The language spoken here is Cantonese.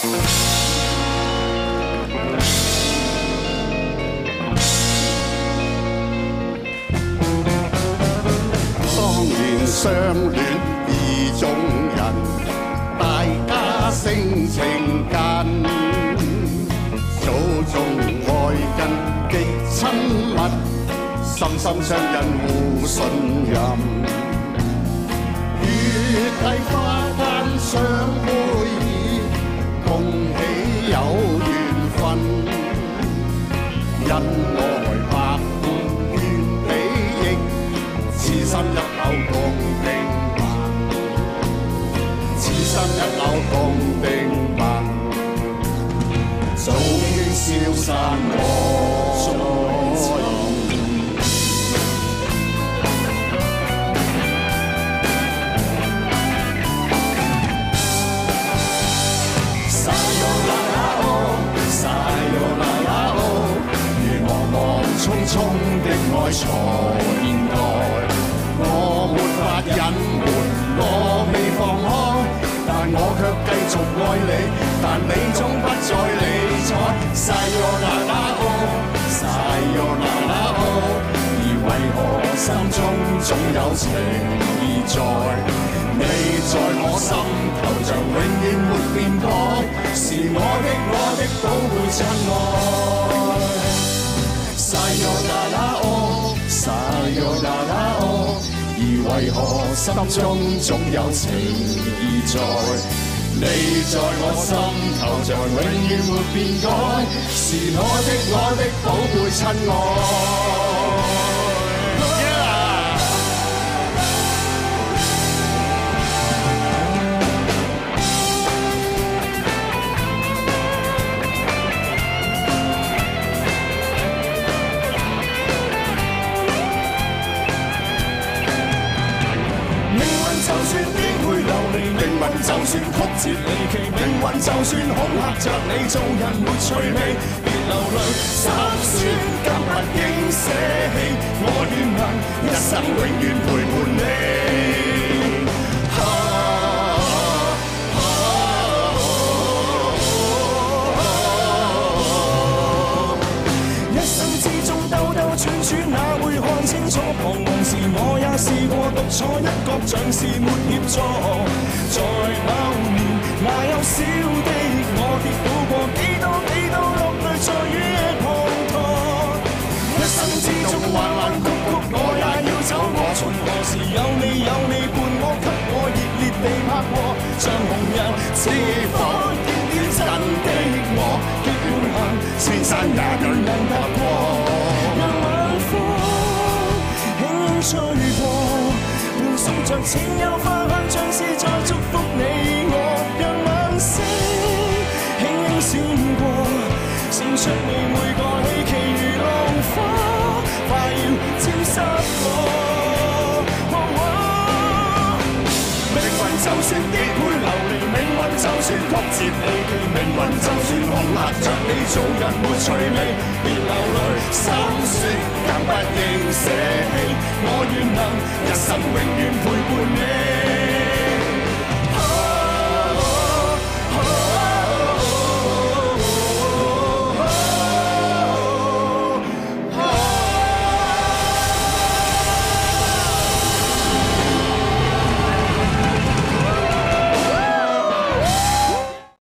當年相戀意中人，大家性情近，祖宗愛人極親密，心心相印互信任。月麗花間相會意，共喜有緣分，恩愛百般願比翼，此心一縷共定盟，此心一縷共定盟，早經消散我再尋。匆匆的愛錯現代，我沒法隱瞞，我未放開，但我卻繼續愛你，但你終不再理睬。Sayonara Sayonara 而為何心中總有情意在？你在我心頭像永遠沒變改，是我的寶貝親愛。Sayonara Sayonara 而為何心中總有情意在？你在我心頭像永遠沒變改，是我的寶貝親愛。命運就算曲折離奇，命運就算恐嚇着你，做人沒趣味，別流淚心酸，更不應捨棄。我願能一生永遠陪伴你。一生之中兜兜轉轉，哪會看清楚？彷徨時我也試過獨坐一角，像是沒協助。在某年，哪有小的我跌倒過幾多落淚在雨夜滂沱。一生之中彎彎曲曲，我也要走過。從何時有你伴我，給我熱烈地拍過，像紅日似火點點真的我，極榮幸千山也對能踏過。讓晚風輕輕吹過，伴送着情有花香，像是在祝福你我。讓晚星輕輕閃過，閃出你每個希冀如浪花，快要沾濕我。命運就算幾倍流離，命運就算曲折離奇，命運就算恐嚇着你，做人沒趣味，別流淚心酸，更不應捨棄。我願能一生永遠陪伴你。